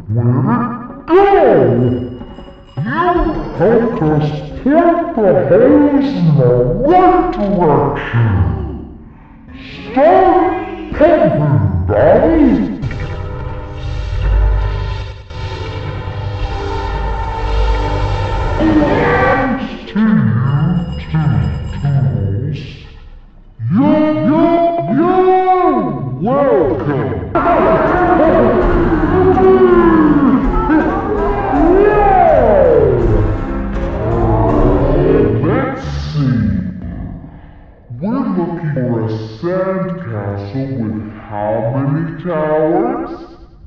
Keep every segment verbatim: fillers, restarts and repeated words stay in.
Where'd it go? You helped us point the hose in the right direction. Start pumping, buddy. Thanks to you two tools. Yo, yo, yo! Welcome! Let's see. We're looking for a sandcastle with how many towers?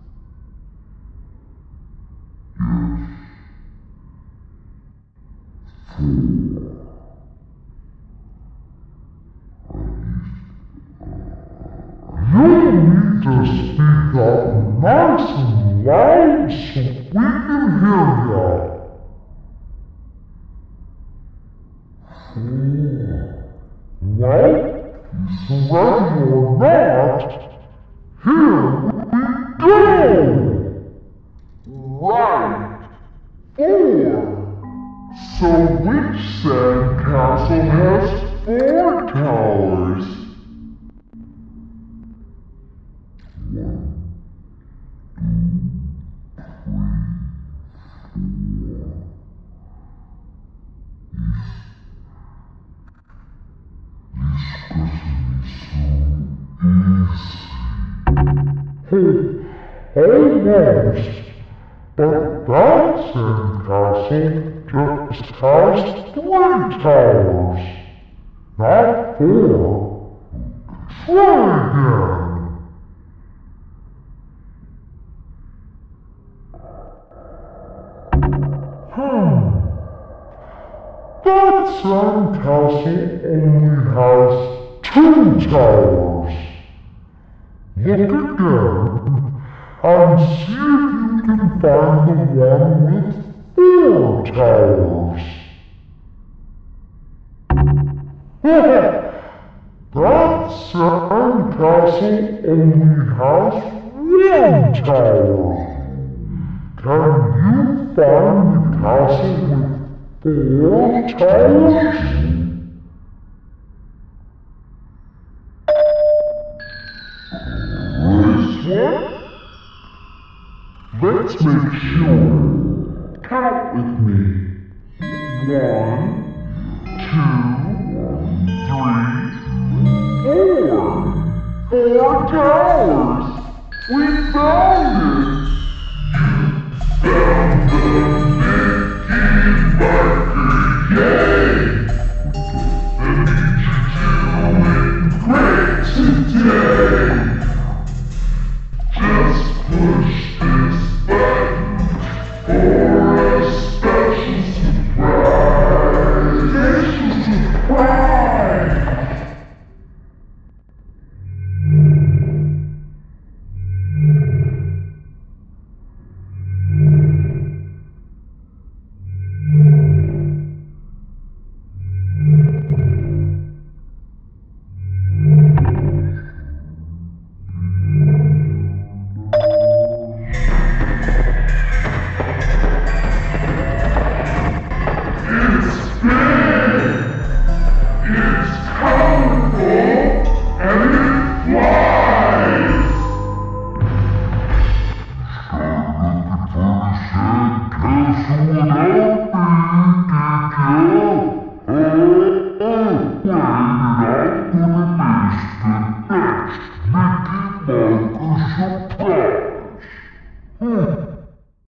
You need to speak up nice and loud so we can hear ya. Four. Well, ready or not, here we go! Right. Four. So which sandcastle has four towers? Almost, but that sandcastle just has three towers, not four. Try again. Hmm. That sandcastle only has two towers. Look again and see if you can find the one with four towers. That sandcastle only has one tower. Can you find the castle with four towers? Let's make sure. Count with me. One, two, three, four. Four towers. We found it.